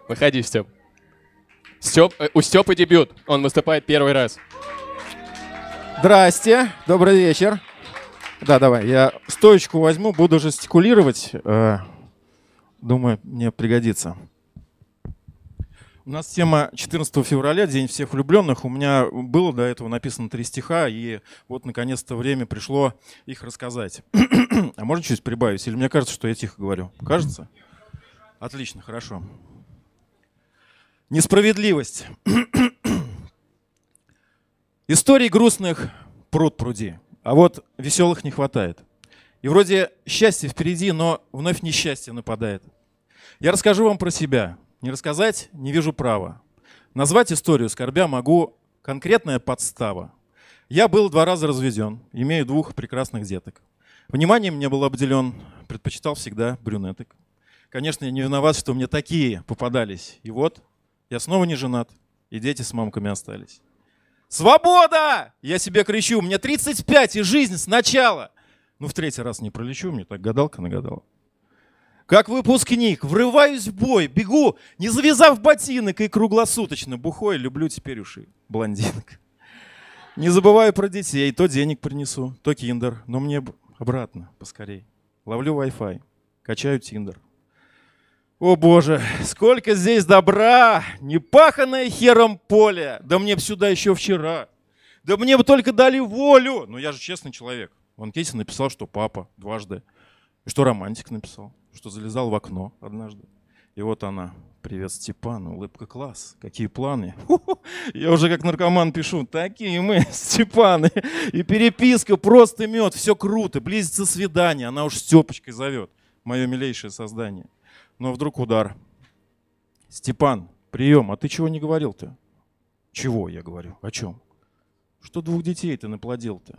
Выходи, Степ. У Степы дебют. Он выступает первый раз. Здрасте, добрый вечер. Да, давай, я стоечку возьму, буду жестикулировать. Думаю, мне пригодится. У нас тема 14 февраля, День всех влюбленных. У меня было до этого написано 3 стиха, и вот наконец-то время пришло их рассказать. А можно чуть прибавить? Или мне кажется, что я тихо говорю? Кажется? Отлично, хорошо. Несправедливость. Историй грустных пруд пруди, а вот веселых не хватает. И вроде счастье впереди, но вновь несчастье нападает. Я расскажу вам про себя. Не рассказать не вижу права. Назвать историю скорбя могу конкретная подстава. Я был 2 раза разведен, имею 2 прекрасных деток. Вниманием не был обделен, предпочитал всегда брюнеток. Конечно, я не виноват, что мне такие попадались. И вот я снова не женат, и дети с мамками остались. Свобода! Я себе кричу, мне 35, и жизнь сначала. Ну, в 3-й раз не пролечу, мне так гадалка нагадала. Как выпускник, врываюсь в бой, бегу, не завязав ботинок, и круглосуточно бухой, люблю теперь уж и блондинок. Не забываю про детей, то денег принесу, то киндер, но мне обратно поскорей. Ловлю Wi-Fi, качаю тиндер. О боже, сколько здесь добра, непаханное хером поле, да мне б сюда еще вчера, да мне бы только дали волю. Ну я же честный человек. В анкете написал, что папа дважды, и что романтик написал, что залезал в окно однажды. И вот она. Привет, Степан, улыбка класс. Какие планы? Я уже как наркоман пишу. Такие мы, Степаны. И переписка просто мед. Все круто. Близится свидание. Она уж Степочкой зовет. Мое милейшее создание. Но вдруг удар. Степан, прием. А ты чего не говорил-то? Чего, я говорю? О чем? Что 2 детей ты наплодил-то?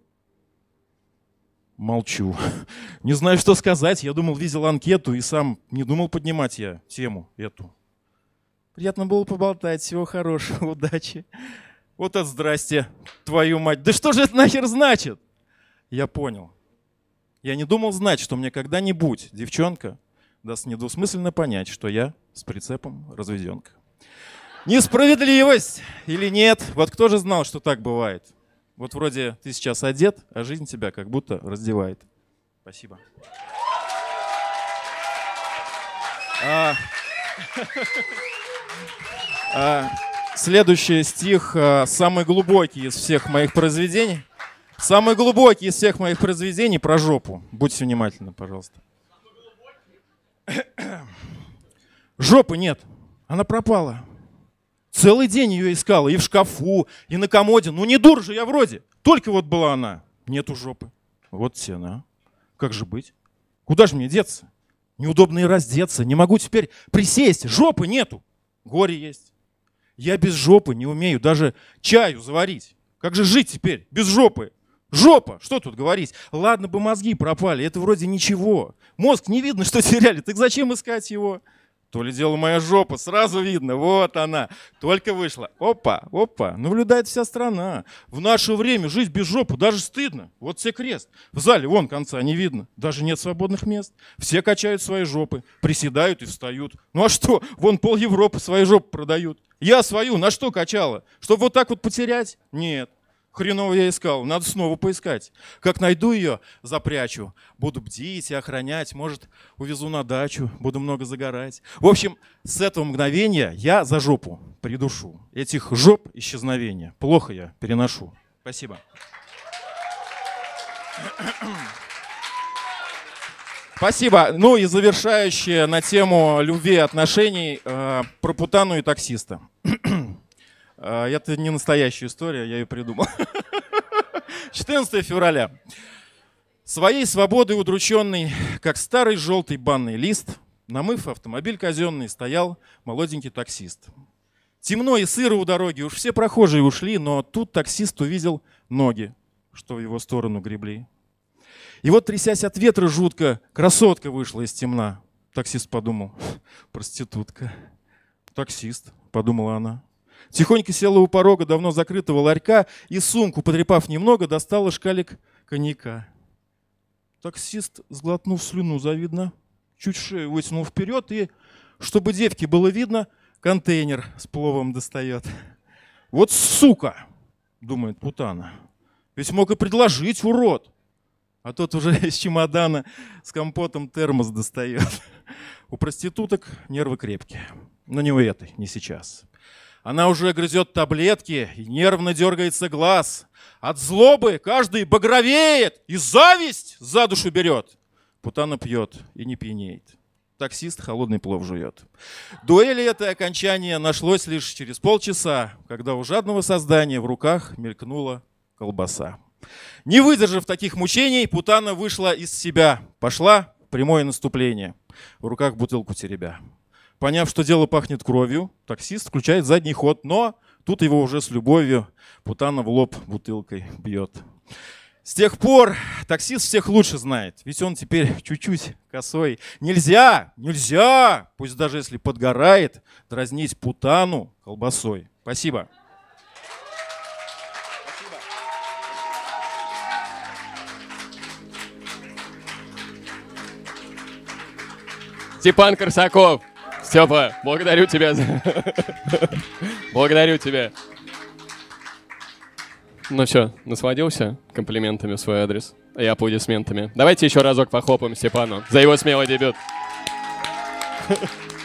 Молчу. Не знаю, что сказать. Я думал, видел анкету и сам не думал поднимать я тему эту. Приятно было поболтать. Всего хорошего, удачи. Вот это здрасте, твою мать. Да что же это нахер значит? Я понял. Я не думал знать, что мне когда-нибудь девчонка даст недвусмысленно понять, что я с прицепом разведенка. Несправедливость или нет? Вот кто же знал, что так бывает? Вот вроде ты сейчас одет, а жизнь тебя как будто раздевает. Спасибо. Следующий стих самый глубокий из всех моих произведений. Самый глубокий из всех моих произведений про жопу. Будьте внимательны, пожалуйста. Жопы нет. Она пропала. Целый день ее искала и в шкафу, и на комоде. Ну не дур же я вроде. Только вот была она. Нету жопы. Вот цена. Как же быть? Куда же мне деться? Неудобно и раздеться. Не могу теперь присесть. Жопы нету. Горе есть. Я без жопы не умею даже чаю заварить. Как же жить теперь без жопы? Жопа! Что тут говорить? Ладно бы мозги пропали. Это вроде ничего. Мозг не видно, что теряли. Так зачем искать его? То ли дело моя жопа, сразу видно, вот она, только вышла. Опа, опа, наблюдает вся страна. В наше время жить без жопы даже стыдно. Вот все крест. В зале вон конца не видно, даже нет свободных мест. Все качают свои жопы, приседают и встают. Ну а что, вон пол Европы свои жопы продают. Я свою на что качала? Чтобы вот так вот потерять? Нет. Хреново я искал, надо снова поискать. Как найду ее, запрячу. Буду бдить и охранять, может, увезу на дачу, буду много загорать. В общем, с этого мгновения я за жопу придушу. Этих жоп исчезновения плохо я переношу. Спасибо. Спасибо. Ну и завершающее на тему любви и отношений про путану и таксиста. Это не настоящая история, я ее придумал. 14 февраля. Своей свободой удрученный, как старый желтый банный лист, намыв автомобиль казенный, стоял молоденький таксист. Темно и сыро у дороги, уж все прохожие ушли, но тут таксист увидел ноги, что в его сторону гребли. И вот, трясясь от ветра жутко, красотка вышла из темна. Таксист подумал, проститутка. Таксист, подумала она. Тихонько села у порога давно закрытого ларька и сумку, потрепав немного, достала шкалик коньяка. Таксист, сглотнув слюну, завидно, чуть шею вытянул вперед и чтобы девке было видно, контейнер с пловом достает. Вот сука, думает Путана. Ведь мог и предложить, урод. А тот уже из чемодана с компотом термос достает. У проституток нервы крепкие. Но не у этой, не сейчас. Она уже грызет таблетки, и нервно дергается глаз. От злобы каждый багровеет, и зависть за душу берет. Путана пьет и не пьянеет. Таксист холодный плов жует. Дуэли это окончание нашлось лишь через полчаса, когда у жадного создания в руках мелькнула колбаса. Не выдержав таких мучений, Путана вышла из себя, пошла в прямое наступление, в руках бутылку теребя. Поняв, что дело пахнет кровью, таксист включает задний ход, но тут его уже с любовью Путана в лоб бутылкой бьет. С тех пор таксист всех лучше знает, ведь он теперь чуть-чуть косой. Нельзя, пусть даже если подгорает, дразнить Путану колбасой. Спасибо. Степан Корсаков. Степа, благодарю тебя. Благодарю тебя. Ну что, насладился комплиментами в свой адрес и аплодисментами? Давайте еще разок похлопаем Степану за его смелый дебют.